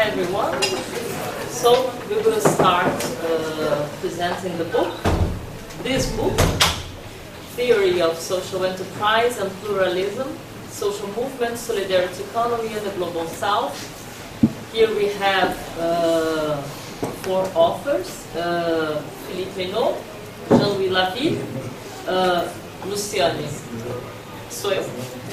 everyone. So we will start presenting the book. This book, Theory of Social Enterprise and Pluralism, Social Movement, Solidarity Economy and the Global South. Here we have four authors, Philippe Reynaud, Jean-Louis Laville, Luciane, sou eu.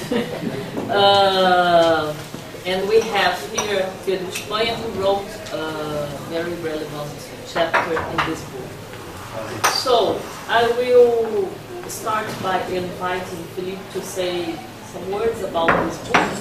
And we have here Pedro Espanha, who wrote a very relevant chapter in this book. So I will start by inviting Philippe to say some words about this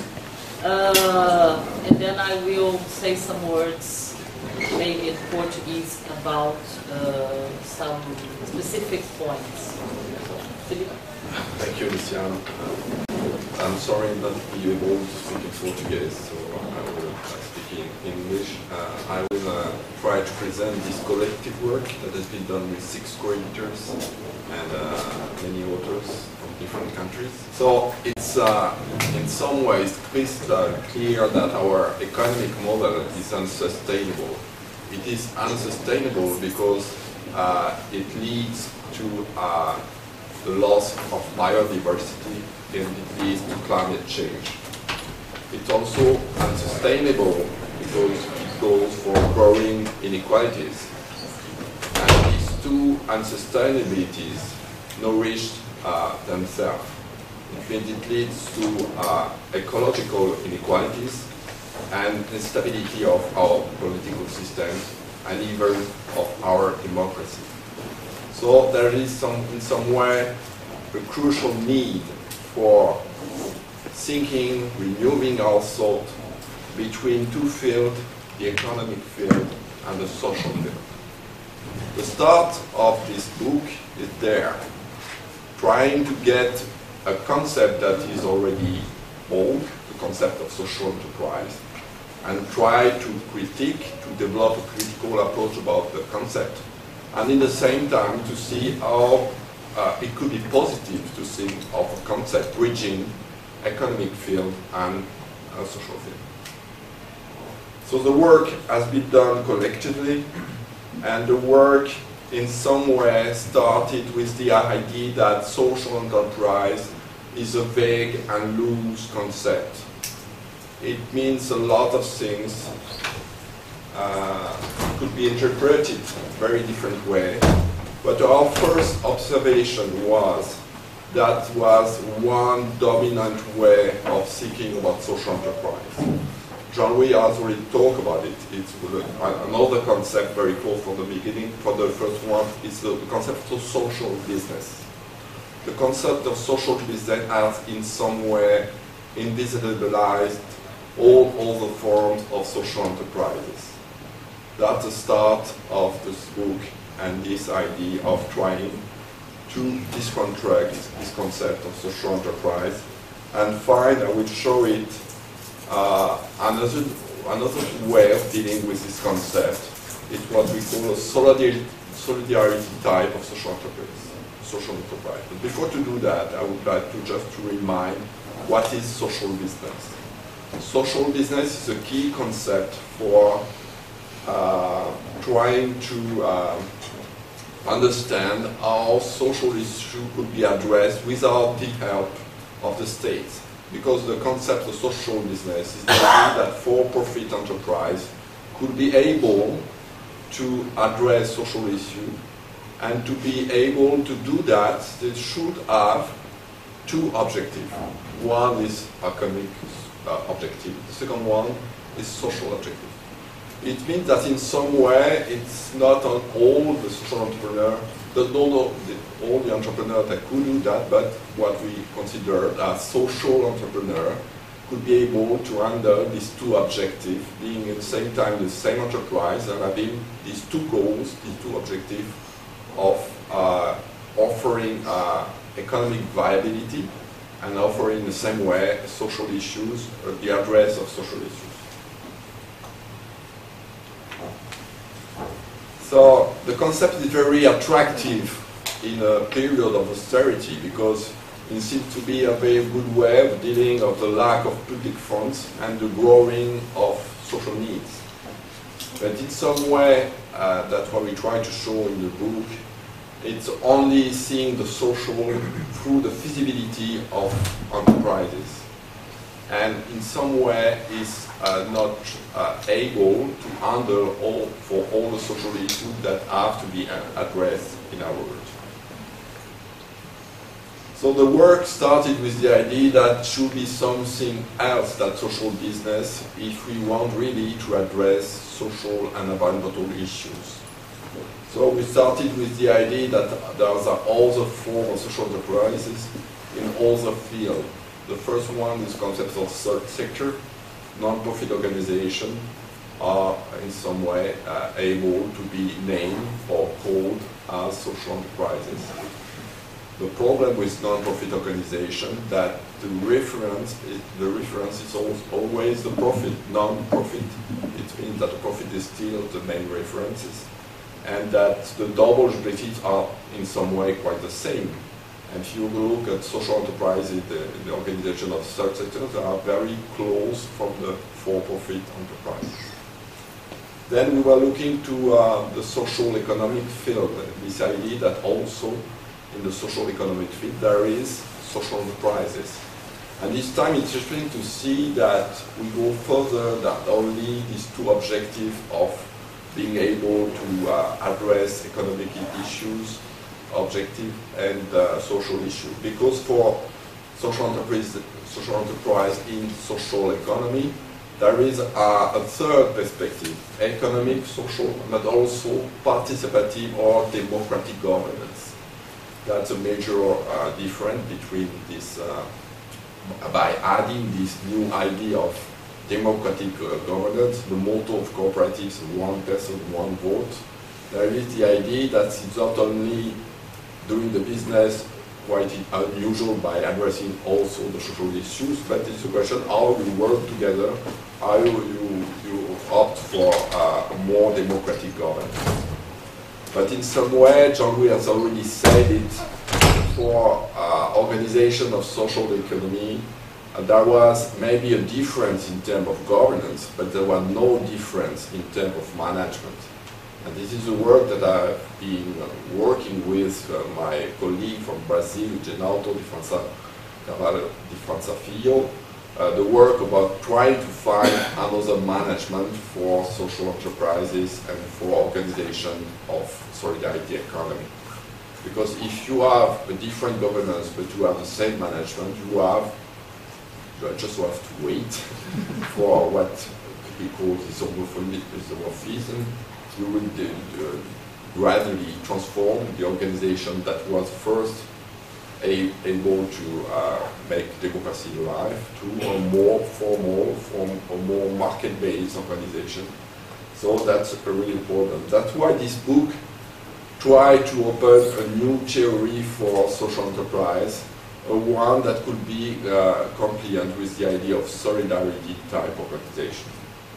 book, and then I will say some words, maybe in Portuguese, about some specific points. So, Philippe. Thank you, Luciano. I'm sorry not to be able to speak in Portuguese, so I will speak in English. I will try to present this collective work that has been done with 6 co-editors and many authors from different countries. So it's in some ways crystal clear that our economic model is unsustainable. It is unsustainable because it leads to the loss of biodiversity, and it leads to climate change. It's also unsustainable because it goes for growing inequalities. And these two unsustainabilities nourish themselves. It means it leads to ecological inequalities and instability of our political system and even of our democracy. So there is in some way a crucial need for thinking, renewing our thought between two fields, the economic field and the social field. The start of this book is there, trying to get a concept that is already old, the concept of social enterprise, and try to critique, to develop a critical approach about the concept, and in the same time to see how it could be positive to think of a concept bridging economic field and social field. So the work has been done collectively, and the work in some way started with the idea that social enterprise is a vague and loose concept. It means a lot of things, could be interpreted in a very different way. But our first observation was that was one dominant way of thinking about social enterprise. Jean-Louis has already talked about it. It's another concept very close from the beginning. For the first one, is the concept of social business. The concept of social business has in some way invisibilized all other forms of social enterprises. That's the start of this book and this idea of trying to disconstruct this concept of social enterprise and find, I will show it, another way of dealing with this concept. It's what we call a solidarity type of social enterprise. But before to do that, I would like to just remind what is social business. Social business is a key concept for trying to understand how social issues could be addressed without the help of the state. Because the concept of social business is the idea that for-profit enterprise could be able to address social issues, and to be able to do that, they should have two objectives. One is economic objective, the second one is social objective. It means that in some way it's not on all the social entrepreneurs, all the entrepreneurs that could do that, but what we consider as social entrepreneur could be able to handle these two objectives, being at the same time the same enterprise and having these two goals, these two objectives of offering economic viability and offering in the same way social issues, the address of social issues. So the concept is very attractive in a period of austerity because it seems to be a very good way of dealing with the lack of public funds and the growing of social needs. But in some way, that's what we try to show in the book, it's only seeing the social through the feasibility of enterprises. And in some way is not able to handle all the social issues that have to be addressed in our world. So the work started with the idea that should be something else than social business if we want really to address social and environmental issues. So we started with the idea that there are other forms of social enterprises in other fields. The first one is concepts of third sector. Non-profit organizations are in some way able to be named or called as social enterprises. The problem with non-profit organization that the reference is always the profit. Non-profit, it means that the profit is still the main references, and that the double benefits are in some way quite the same. And if you look at social enterprises, the organization of third sector, they are very close from the for-profit enterprise. Then we were looking to the social economic field, this idea that also in the social economic field there is social enterprises. And this time it's interesting to see that we go further than only these two objectives of being able to address economic issues, objective and social issue. Because for social enterprise in social economy, there is a third perspective, economic, social, but also participative or democratic governance. That's a major difference between this, by adding this new idea of democratic governance, the motto of cooperatives, one person, one vote. There is the idea that it's not only doing the business quite unusual by addressing also the social issues, but it's a question how you work together, how you opt for more democratic governance. But in some way, Jean-Louis has already said it, for organization of social economy, there was maybe a difference in terms of governance, but there was no difference in terms of management. And this is the work that I've been working with my colleague from Brazil, Genauto de Carvalho de França Filho, the work about trying to find another management for social enterprises and for organization of solidarity economy. Because if you have a different governance but you have the same management, you just have to wait for what could be called isomorphism. You will gradually transform the organization that was first able to make democracy alive to a more formal, a more market-based organization. So that's really important. That's why this book tried to open a new theory for social enterprise, one that could be compliant with the idea of solidarity type organization.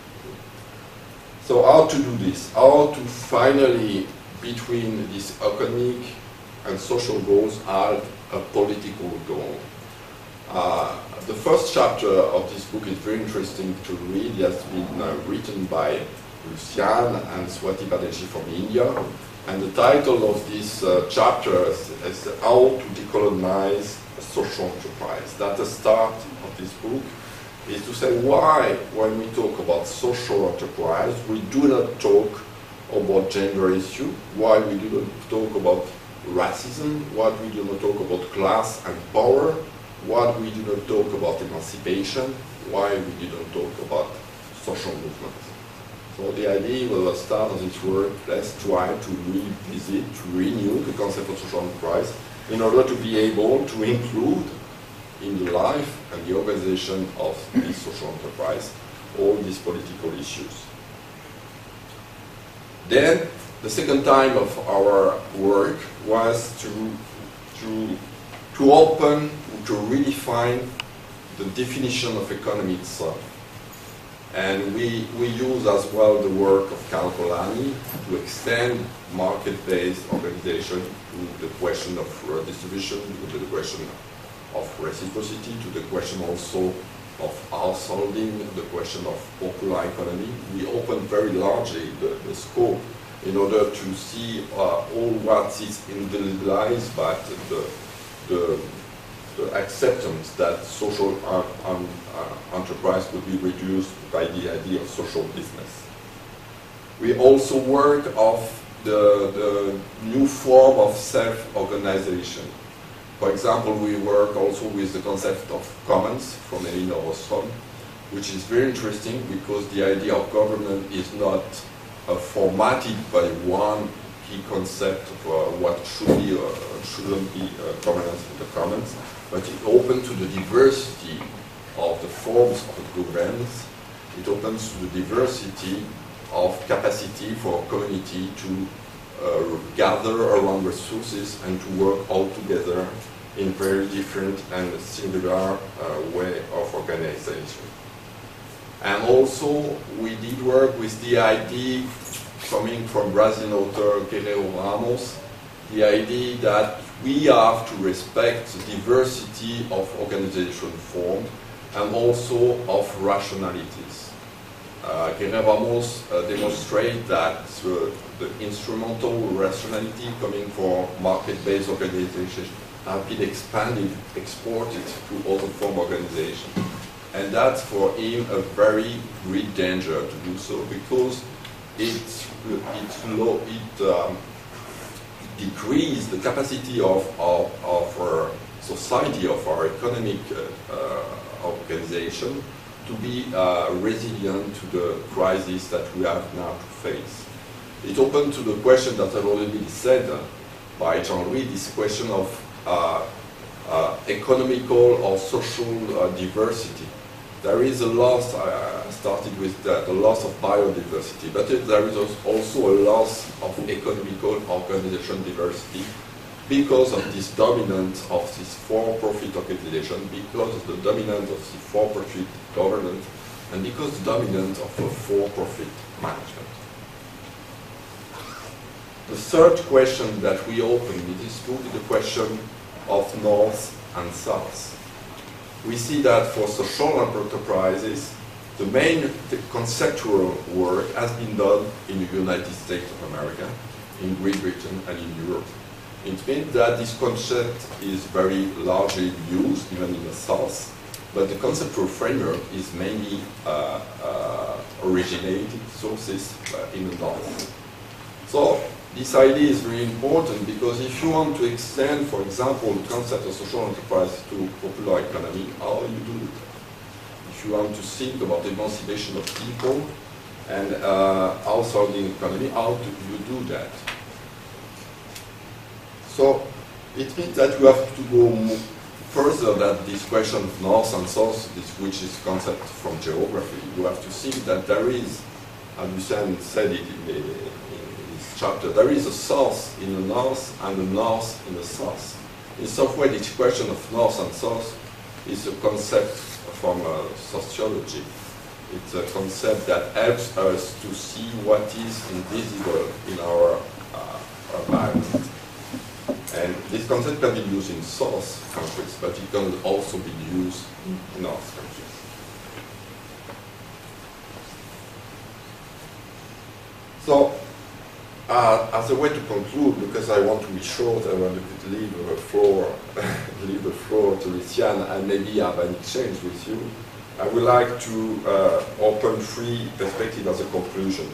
So how to do this? How to finally, between this economic and social goals, add a political goal. The first chapter of this book is very interesting to read. It has been written by Lucian and Swati Banerjee from India. And the title of this chapter is How to Decolonize a Social Enterprise. That's the start of this book, is to say why, when we talk about social enterprise, we do not talk about gender issue, why we do not talk about racism, why we do not talk about class and power, why we do not talk about emancipation, why we do not talk about social movements. So the idea was to start of this work, let's try to revisit, to renew the concept of social enterprise in order to be able to include in the life and the organization of this social enterprise all these political issues. Then, the second time of our work was to open, to redefine the definition of economy itself. And we use as well the work of Karl Polanyi to extend market-based organization to the question of distribution, to the question of reciprocity, to the question also solving the question of popular economy. We open very largely the scope in order to see all what is individualized, but the acceptance that social enterprise could be reduced by the idea of social business. We also work of the new form of self-organization. For example, we work also with the concept of commons from Elinor Ostrom, which is very interesting because the idea of government is not formatted by one key concept of what should be or shouldn't be governance in the commons, but it opens to the diversity of the forms of governance. It opens to the diversity of capacity for a community to gather around resources and to work all together in very different and singular way of organization. And also, we did work with the idea coming from Brazilian author Guerrero Ramos, the idea that we have to respect the diversity of organization form and also of rationalities. Guerrero Ramos demonstrates that the instrumental rationality coming from market-based organization have been expanded, exported to other form organization. And that's for him a very great danger to do so because it decreases the capacity of our society, of our economic organization to be resilient to the crisis that we have now to face. It opened to the question that had already been said by Jean-Louis, this question of economical or social diversity. There is a loss, I started with that, a loss of biodiversity, but there is also a loss of economical organization diversity because of this dominance of this for-profit organization, because of the dominance of the for-profit governance, and because of the dominance of a for-profit management. The third question that we open in this book is the question of North and South. We see that for social enterprises, the main conceptual work has been done in the United States of America, in Great Britain, and in Europe. It means that this concept is very largely used, even in the South, but the conceptual framework is mainly originated sources in the North. So this idea is very important because if you want to extend, for example, the concept of social enterprise to popular economy, how you do it? If you want to think about the emancipation of people and outsourcing economy, how do you do that? So it means that you have to go further than this question of North and South, which is concept from geography. You have to think that there is, as Lucien said it in this chapter, there is a South in the North and a North in the South. In some way, this question of North and South is a concept from sociology. It's a concept that helps us to see what is invisible in our environment. And this concept can be used in South countries, but it can also be used in North countries. So, as a way to conclude, because I want to be short, I want to leave the floor to Lucien and maybe have an exchange with you. I would like to open three perspectives as a conclusion.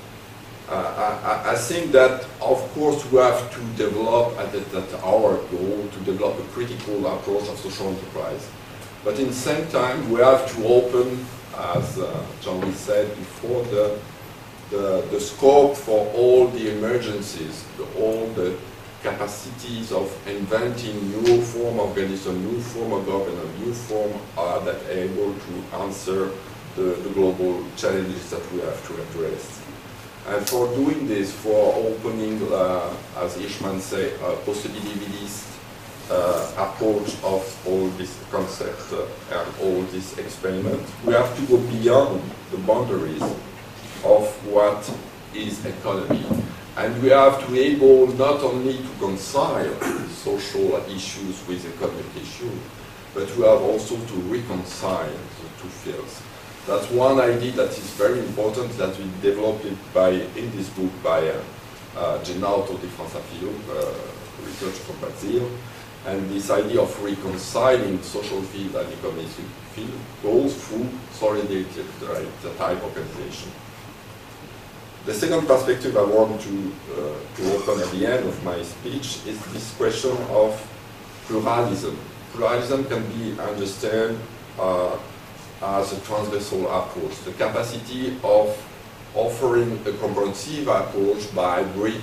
I think that, of course, we have to develop, at our goal, to develop a critical approach of social enterprise. But in the same time, we have to open, as Jean-Louis said before, the scope for all the emergencies, all the capacities of inventing new form of organism, new form of governance, new form that are able to answer the global challenges that we have to address. And for doing this, for opening, as Ishman said, a possibility-list approach of all this concept and all this experiment, we have to go beyond the boundaries of what is economy. And we have to be able not only to reconcile social issues with economic issues, but we have also to reconcile the two fields. That's one idea that is very important that we developed in this book by Genauto di Francafilo, research from Brazil. And this idea of reconciling social field and economic field goes through solidarity, the type organization. The second perspective I want to open at the end of my speech is this question of pluralism. Pluralism can be understood as a transversal approach, the capacity of offering a comprehensive approach by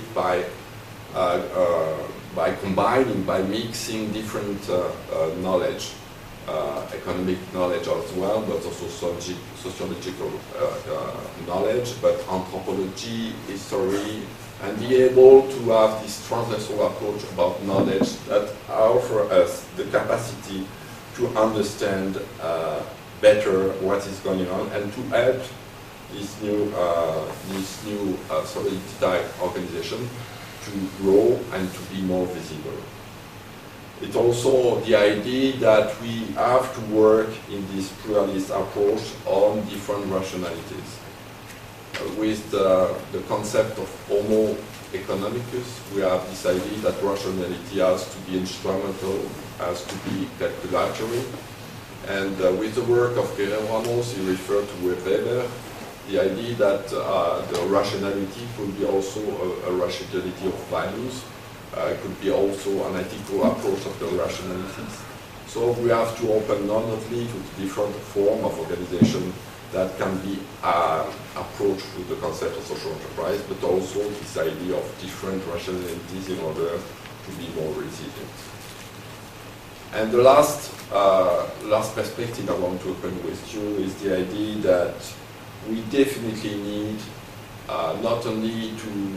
combining, by mixing different knowledge, economic knowledge as well, but also sociological knowledge, but anthropology, history, and be able to have this transversal approach about knowledge that offer us the capacity to understand better what is going on and to help this new solidarity type organization to grow and to be more visible. It's also the idea that we have to work in this pluralist approach on different rationalities. With the concept of Homo economicus, we have this idea that rationality has to be instrumental, has to be calculatory. And with the work of Guerrero Ramos, he referred to Weber, the idea that the rationality could be also a rationality of values, could be also an ethical approach of the rationalities. So we have to open not only to different form of organization that can be approached with the concept of social enterprise, but also this idea of different rationalities in order to be more resilient. And the last perspective I want to open with you is the idea that we definitely need not only to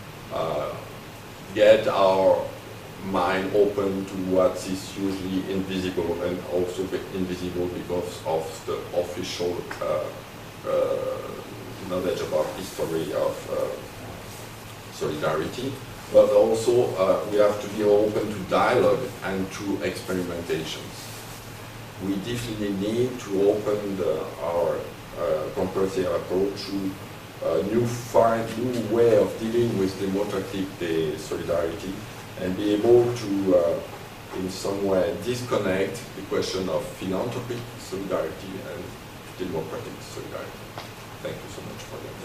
get our mind open to what is usually invisible and also invisible because of the official knowledge about history of solidarity, but also we have to be open to dialogue and to experimentations. We definitely need to open our comprehensive approach to new way of dealing with democratic solidarity and be able to, in some way, disconnect the question of philanthropic solidarity and democratic solidarity. Thank you so much for your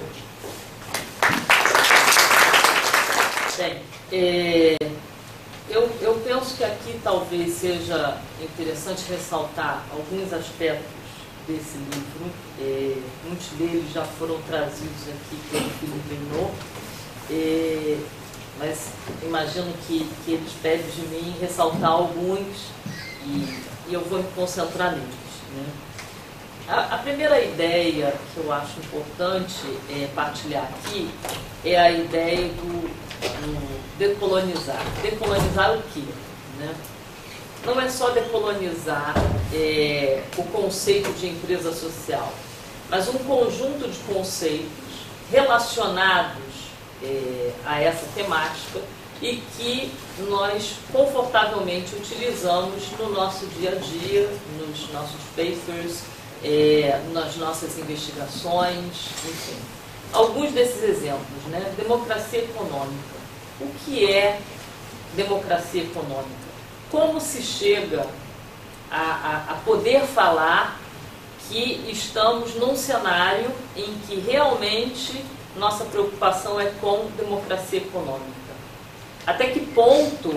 attention. Bem, eu penso que aqui talvez seja interessante ressaltar alguns aspectos desse livro. Muitos deles já foram trazidos aqui pelo Philippe Hinault, mas imagino que eles pedem de mim ressaltar alguns e eu vou me concentrar neles, né? A primeira ideia que eu acho importante partilhar aqui é a ideia do decolonizar. Decolonizar o quê, né? Não é só decolonizar o conceito de empresa social, mas um conjunto de conceitos relacionados a essa temática e que nós confortavelmente utilizamos no nosso dia a dia, nos nossos papers, nas nossas investigações, enfim. Alguns desses exemplos, né? Democracia econômica. O que é democracia econômica? Como se chega a poder falar que estamos num cenário em que realmente nossa preocupação é com democracia econômica? Até que ponto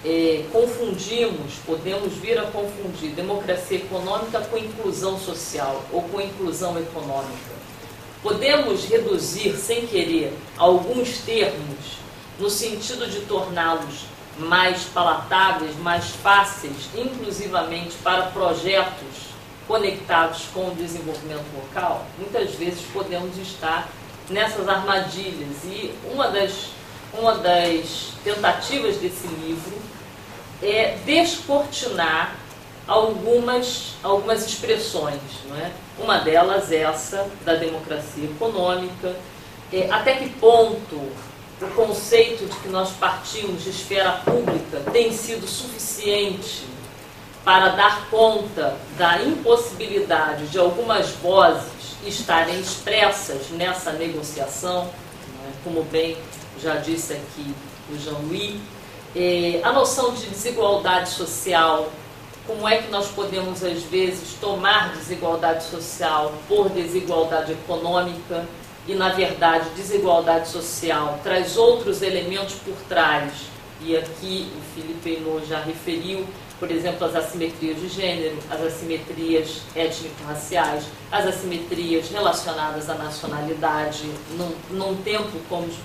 podemos vir a confundir democracia econômica com inclusão social ou com inclusão econômica? Podemos reduzir, sem querer, alguns termos no sentido de torná-los mais palatáveis, mais fáceis, inclusivamente para projetos conectados com o desenvolvimento local? Muitas vezes podemos estar nessas armadilhas e uma das tentativas desse livro é descortinar algumas expressões, não é? Uma delas essa da democracia econômica, até que ponto o conceito de que nós partimos de esfera pública tem sido suficiente para dar conta da impossibilidade de algumas vozes estarem expressas nessa negociação, né, como bem já disse aqui o Jean-Louis, a noção de desigualdade social, como é que nós podemos, às vezes, tomar desigualdade social por desigualdade econômica e, na verdade, desigualdade social traz outros elementos por trás. E aqui o Felipe Henault já referiu, por exemplo, as assimetrias de gênero, as assimetrias étnico-raciais, as assimetrias relacionadas à nacionalidade, num tempo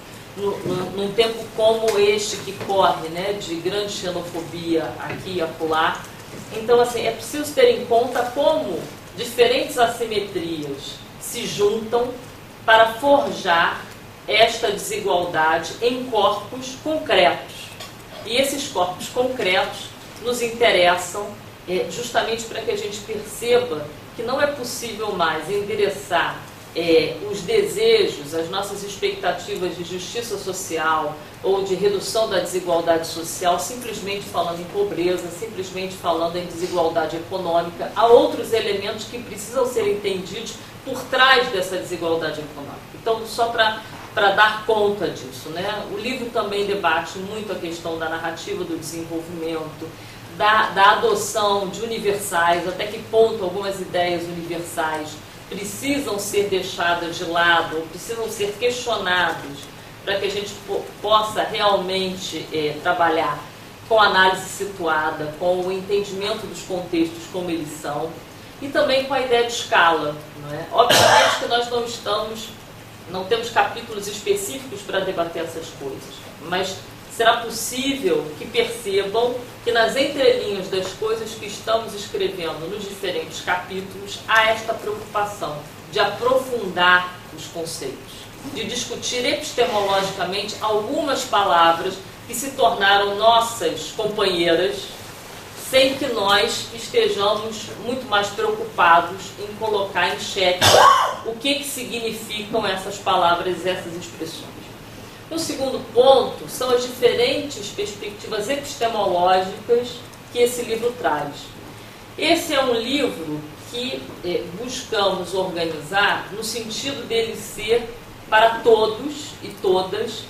como este que corre, né, de grande xenofobia aqui e acolá. Então, assim, é preciso ter em conta como diferentes assimetrias se juntam para forjar esta desigualdade em corpos concretos. E esses corpos concretos nos interessam justamente para que a gente perceba que não é possível mais endereçar os desejos, as nossas expectativas de justiça social ou de redução da desigualdade social simplesmente falando em pobreza, simplesmente falando em desigualdade econômica. Há outros elementos que precisam ser entendidos por trás dessa desigualdade econômica. Então, só para dar conta disso, né? O livro também debate muito a questão da narrativa do desenvolvimento, da adoção de universais, até que ponto algumas ideias universais precisam ser deixadas de lado, ou precisam ser questionadas, para que a gente possa realmente trabalhar com análise situada, com o entendimento dos contextos como eles são, e também com a ideia de escala. Não é? Obviamente que nós não temos capítulos específicos para debater essas coisas, mas será possível que percebam que nas entrelinhas das coisas que estamos escrevendo nos diferentes capítulos há esta preocupação de aprofundar os conceitos, de discutir epistemologicamente algumas palavras que se tornaram nossas companheiras, sem que nós estejamos muito mais preocupados em colocar em xeque o que significam essas palavras e essas expressões. O segundo ponto são as diferentes perspectivas epistemológicas que esse livro traz. Esse é um livro que buscamos organizar no sentido dele ser para todos e todas,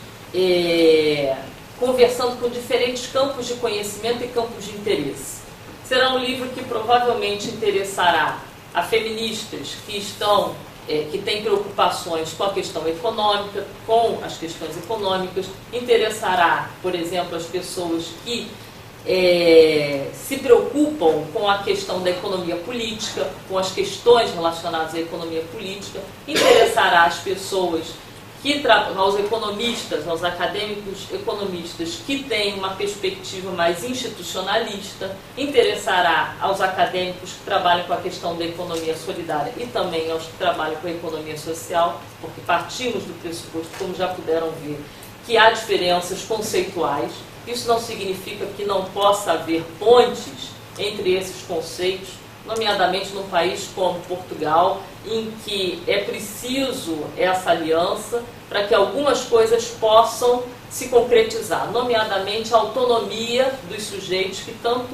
conversando com diferentes campos de conhecimento e campos de interesse. Será um livro que provavelmente interessará a feministas que têm preocupações com a questão econômica, com as questões econômicas, interessará, por exemplo, as pessoas que se preocupam com a questão da economia política, com as questões relacionadas à economia política, interessará as pessoas aos economistas, aos acadêmicos economistas que têm uma perspectiva mais institucionalista, interessará aos acadêmicos que trabalham com a questão da economia solidária e também aos que trabalham com a economia social, porque partimos do pressuposto, como já puderam ver, que há diferenças conceituais. Isso não significa que não possa haver pontes entre esses conceitos, nomeadamente num país como Portugal, em que é preciso essa aliança para que algumas coisas possam se concretizar, nomeadamente a autonomia dos sujeitos que tanto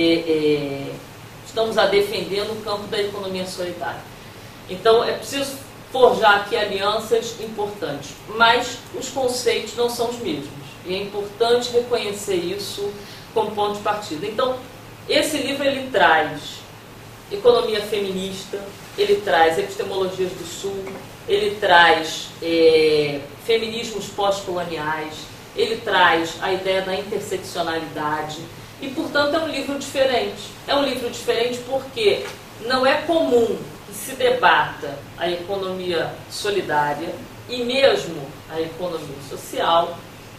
estamos a defender no campo da economia solidária. Então, é preciso forjar aqui alianças importantes, mas os conceitos não são os mesmos, e é importante reconhecer isso como ponto de partida. Então, esse livro ele traz economia feminista, ele traz epistemologias do Sul, ele traz feminismos pós-coloniais, ele traz a ideia da interseccionalidade e, portanto, é um livro diferente. É um livro diferente porque não é comum que se debata a economia solidária e mesmo a economia social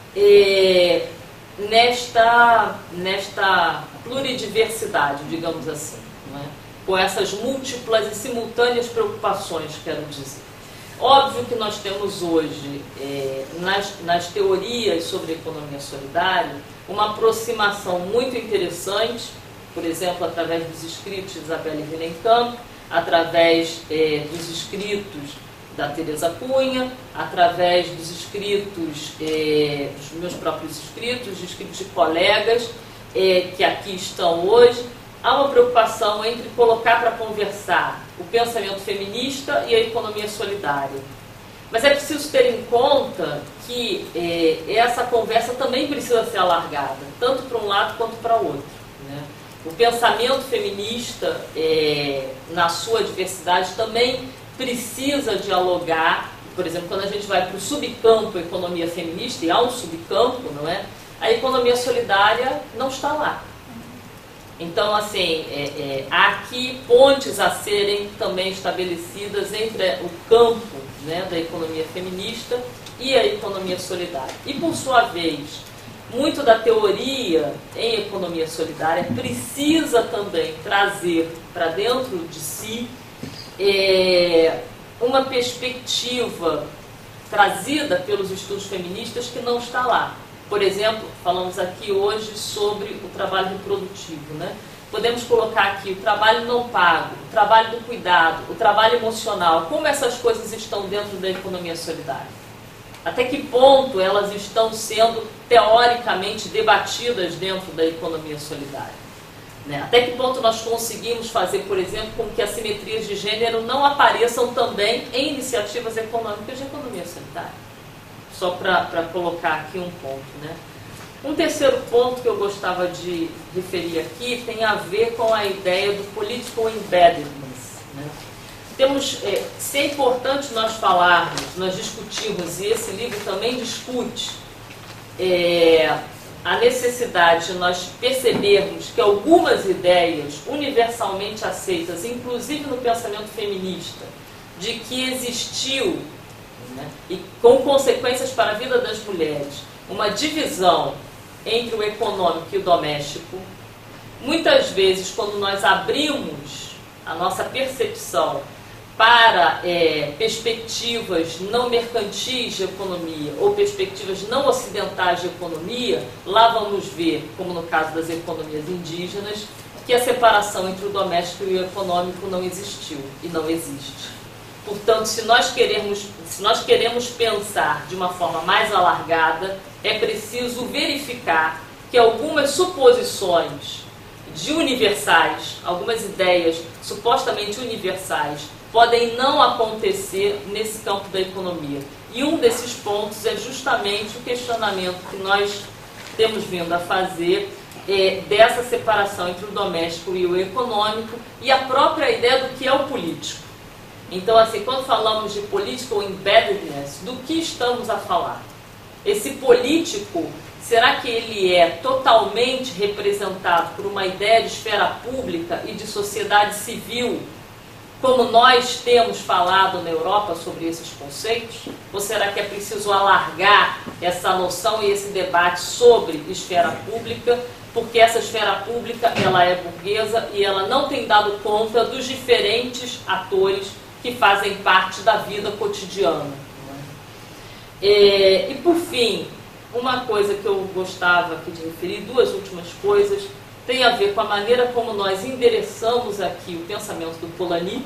nesta pluridiversidade, digamos assim, não é? Com essas múltiplas e simultâneas preocupações, quero dizer. Óbvio que nós temos hoje, nas teorias sobre economia solidária, uma aproximação muito interessante, por exemplo, através dos escritos de Isabelle Willenkamp, através dos escritos da Teresa Cunha, através dos escritos, dos meus próprios escritos, de escritos de colegas que aqui estão hoje, há uma preocupação entre colocar para conversar o pensamento feminista e a economia solidária. Mas é preciso ter em conta que essa conversa também precisa ser alargada, tanto para um lado quanto para o outro, né? O pensamento feminista, na sua diversidade, também precisa dialogar. Por exemplo, quando a gente vai para o subcampo economia feminista, e há um subcampo, não é? A economia solidária não está lá. Então, assim, há aqui pontes a serem também estabelecidas entre o campo, né, da economia feminista e a economia solidária. E, por sua vez, muito da teoria em economia solidária precisa também trazer para dentro de si uma perspectiva trazida pelos estudos feministas que não está lá. Por exemplo, falamos aqui hoje sobre o trabalho reprodutivo, né? Podemos colocar aqui o trabalho não pago, o trabalho do cuidado, o trabalho emocional. Como essas coisas estão dentro da economia solidária? Até que ponto elas estão sendo teoricamente debatidas dentro da economia solidária? Né? Até que ponto nós conseguimos fazer, por exemplo, com que assimetrias de gênero não apareçam também em iniciativas econômicas de economia solidária? Só para colocar aqui um ponto, né? Um terceiro ponto que eu gostava de referir aqui tem a ver com a ideia do political embeddedness, né? Se é importante nós falarmos, nós discutirmos, e esse livro também discute, a necessidade de nós percebermos que algumas ideias universalmente aceitas, inclusive no pensamento feminista, de que existiu, né, e com consequências para a vida das mulheres, uma divisão entre o econômico e o doméstico. Muitas vezes, quando nós abrimos a nossa percepção para perspectivas não mercantis de economia ou perspectivas não ocidentais de economia, lá vamos ver, como no caso das economias indígenas, que a separação entre o doméstico e o econômico não existiu e não existe. Portanto, se nós queremos pensar de uma forma mais alargada, é preciso verificar que algumas suposições de universais, algumas ideias supostamente universais, podem não acontecer nesse campo da economia. E um desses pontos é justamente o questionamento que nós temos vindo a fazer dessa separação entre o doméstico e o econômico e a própria ideia do que é o político. Então, assim, quando falamos de political embeddedness, do que estamos a falar? Esse político, será que ele é totalmente representado por uma ideia de esfera pública e de sociedade civil, como nós temos falado na Europa sobre esses conceitos? Ou será que é preciso alargar essa noção e esse debate sobre esfera pública, porque essa esfera pública ela é burguesa e ela não tem dado conta dos diferentes atores que fazem parte da vida cotidiana. E por fim, uma coisa que eu gostava aqui de referir, duas últimas coisas, tem a ver com a maneira como nós endereçamos aqui o pensamento do Polanyi,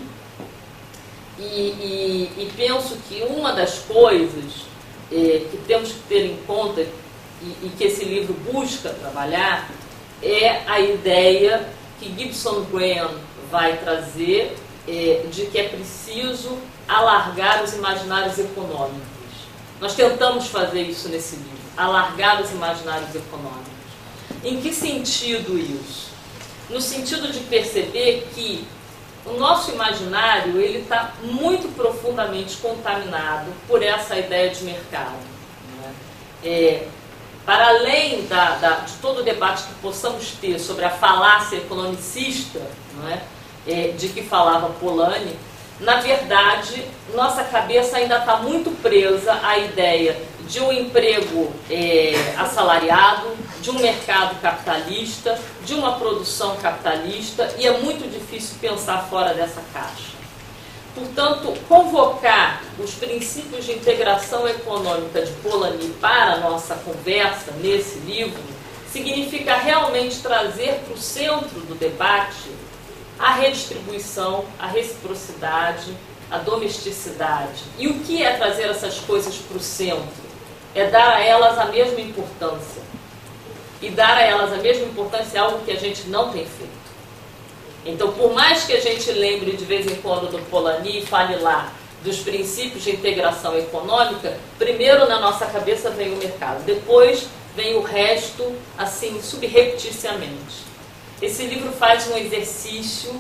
e penso que uma das coisas que temos que ter em conta e que esse livro busca trabalhar é a ideia que Gibson Graham vai trazer de que é preciso alargar os imaginários econômicos. Nós tentamos fazer isso nesse livro, alargar os imaginários econômicos. Em que sentido isso? No sentido de perceber que o nosso imaginário ele está muito profundamente contaminado por essa ideia de mercado, né? Para além de todo o debate que possamos ter sobre a falácia economicista, não é? De que falava Polanyi, na verdade, nossa cabeça ainda está muito presa à ideia de um emprego assalariado, de um mercado capitalista, de uma produção capitalista, e é muito difícil pensar fora dessa caixa. Portanto, convocar os princípios de integração econômica de Polanyi para a nossa conversa nesse livro significa realmente trazer para o centro do debate a redistribuição, a reciprocidade, a domesticidade. E o que é trazer essas coisas para o centro? É dar a elas a mesma importância. E dar a elas a mesma importância é algo que a gente não tem feito. Então, por mais que a gente lembre de vez em quando do Polanyi e fale lá dos princípios de integração econômica, primeiro na nossa cabeça vem o mercado, depois vem o resto, assim, subrepticiamente. Esse livro faz um exercício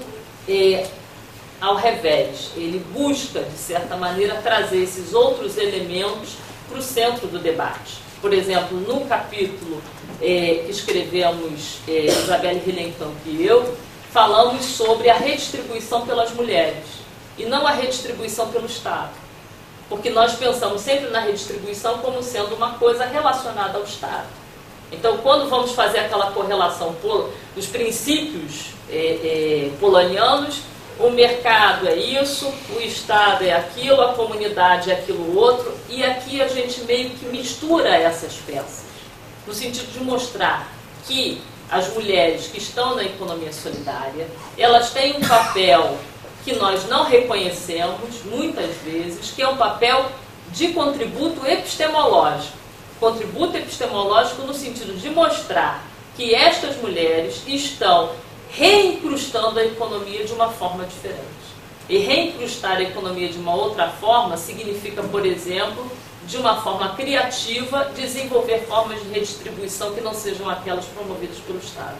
ao revés. Ele busca, de certa maneira, trazer esses outros elementos para o centro do debate. Por exemplo, no capítulo que escrevemos, Isabelle Hillenkamp e eu, falamos sobre a redistribuição pelas mulheres e não a redistribuição pelo Estado. Porque nós pensamos sempre na redistribuição como sendo uma coisa relacionada ao Estado. Então, quando vamos fazer aquela correlação dos princípios polanianos, o mercado é isso, o Estado é aquilo, a comunidade é aquilo outro, e aqui a gente meio que mistura essas peças, no sentido de mostrar que as mulheres que estão na economia solidária, elas têm um papel que nós não reconhecemos, muitas vezes, que é um papel de contributo epistemológico. Contributo epistemológico no sentido de mostrar que estas mulheres estão reincrustando a economia de uma forma diferente. E reincrustar a economia de uma outra forma significa, por exemplo, de uma forma criativa, desenvolver formas de redistribuição que não sejam aquelas promovidas pelo Estado.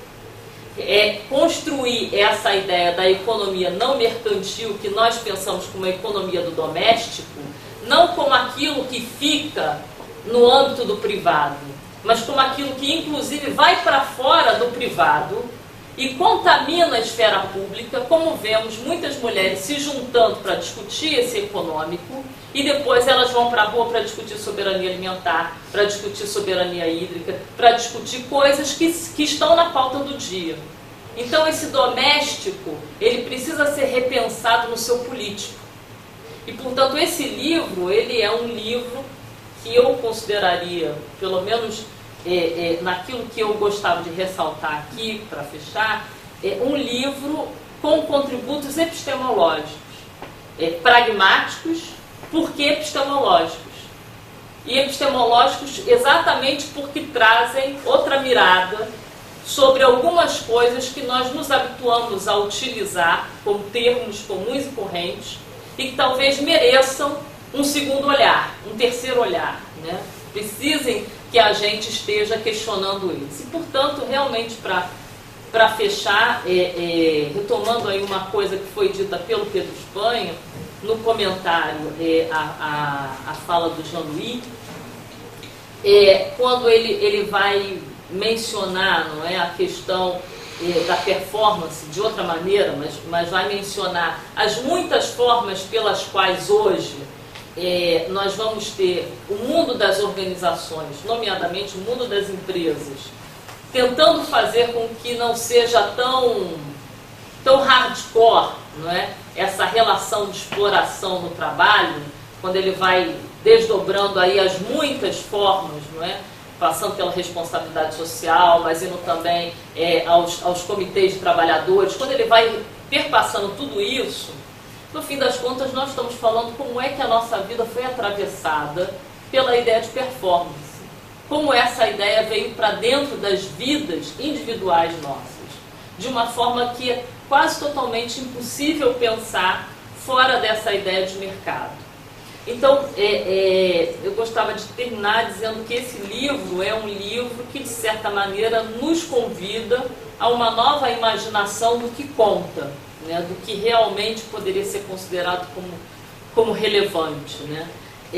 É construir essa ideia da economia não mercantil, que nós pensamos como a economia do doméstico, não como aquilo que fica no âmbito do privado, mas como aquilo que inclusive vai para fora do privado e contamina a esfera pública, como vemos muitas mulheres se juntando para discutir esse econômico, e depois elas vão para a rua para discutir soberania alimentar, para discutir soberania hídrica, para discutir coisas que estão na pauta do dia. Então esse doméstico, ele precisa ser repensado no seu político. E, portanto, esse livro, ele é um livro que eu consideraria, pelo menos naquilo que eu gostava de ressaltar aqui, para fechar, um livro com contributos epistemológicos, pragmáticos, porque epistemológicos. E epistemológicos exatamente porque trazem outra mirada sobre algumas coisas que nós nos habituamos a utilizar como termos comuns e correntes e que talvez mereçam um segundo olhar, um terceiro olhar, né? Precisem que a gente esteja questionando isso. E, portanto, realmente, para fechar, retomando aí uma coisa que foi dita pelo Pedro Espanha, no comentário a fala do Jean-Louis, quando ele vai mencionar, não é, a questão da performance de outra maneira, mas vai mencionar as muitas formas pelas quais hoje nós vamos ter o mundo das organizações, nomeadamente o mundo das empresas, tentando fazer com que não seja tão hardcore, não é? Essa relação de exploração no trabalho, quando ele vai desdobrando aí as muitas formas, não é? Passando pela responsabilidade social, mas indo também aos comitês de trabalhadores, quando ele vai perpassando tudo isso, no fim das contas nós estamos falando como é que a nossa vida foi atravessada pela ideia de performance. Como essa ideia veio para dentro das vidas individuais nossas, de uma forma que é quase totalmente impossível pensar fora dessa ideia de mercado. Então, eu gostava de terminar dizendo que esse livro é um livro que, de certa maneira, nos convida a uma nova imaginação do que conta, né, do que realmente poderia ser considerado como relevante, né?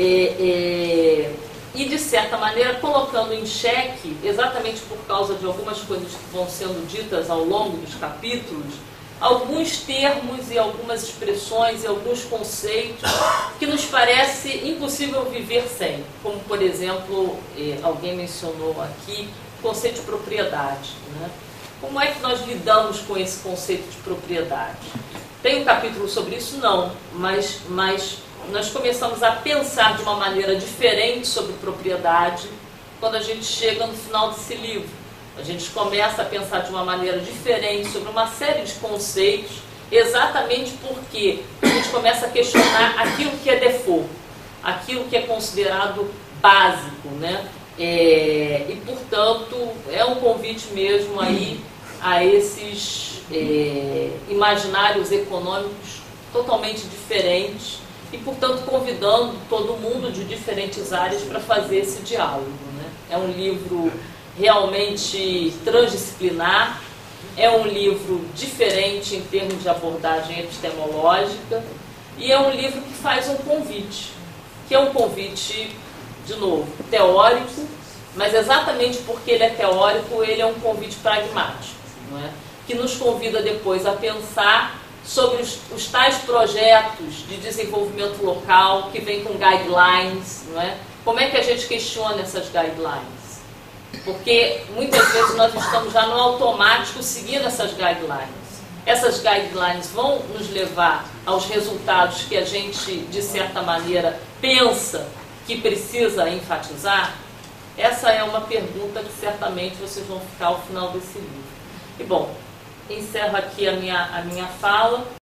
E, de certa maneira, colocando em xeque, exatamente por causa de algumas coisas que vão sendo ditas ao longo dos capítulos, alguns termos e algumas expressões e alguns conceitos que nos parece impossível viver sem, como, por exemplo, alguém mencionou aqui, o conceito de propriedade, né? Como é que nós lidamos com esse conceito de propriedade? Tem um capítulo sobre isso? Não, mas nós começamos a pensar de uma maneira diferente sobre propriedade quando a gente chega no final desse livro. A gente começa a pensar de uma maneira diferente sobre uma série de conceitos, exatamente porque a gente começa a questionar aquilo que é default, aquilo que é considerado básico, né? E, portanto, é um convite mesmo aí a esses imaginários econômicos totalmente diferentes e, portanto, convidando todo mundo de diferentes áreas para fazer esse diálogo, né? É um livro realmente transdisciplinar, é um livro diferente em termos de abordagem epistemológica e é um livro que faz um convite, que é um convite, de novo, teórico, mas exatamente porque ele é teórico, ele é um convite pragmático, não é? Que nos convida depois a pensar sobre os tais projetos de desenvolvimento local que vêm com guidelines, não é? Como é que a gente questiona essas guidelines? Porque muitas vezes nós estamos já no automático seguindo essas guidelines. Essas guidelines vão nos levar aos resultados que a gente, de certa maneira, pensa que precisa enfatizar? Essa é uma pergunta que certamente vocês vão ficar ao final desse livro. E bom, encerro aqui a minha fala.